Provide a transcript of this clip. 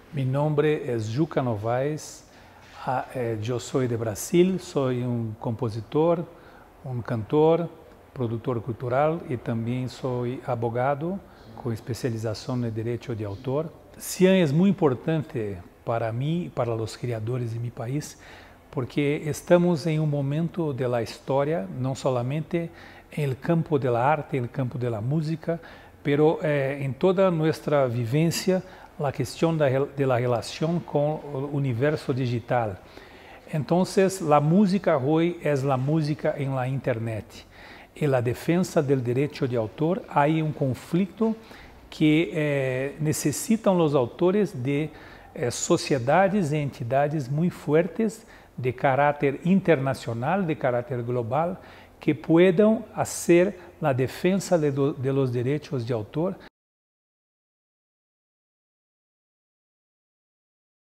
Mi nombre es Juca Novaes, yo soy de Brasil, soy un compositor, un cantor, productor cultural y también soy abogado con especialización en derecho de autor. Cian es muy importante para mí y para los criadores de mi país porque estamos en un momento de la historia, no solamente en el campo de la arte, en el campo de la música, pero en toda nuestra vivencia, la cuestión de la relación con el universo digital. Entonces, la música hoy es la música en la internet. En la defensa del derecho de autor hay un conflicto que necesitan los autores de sociedades e entidades muy fuertes de carácter internacional, de carácter global, que puedan hacer la defensa de los derechos de autor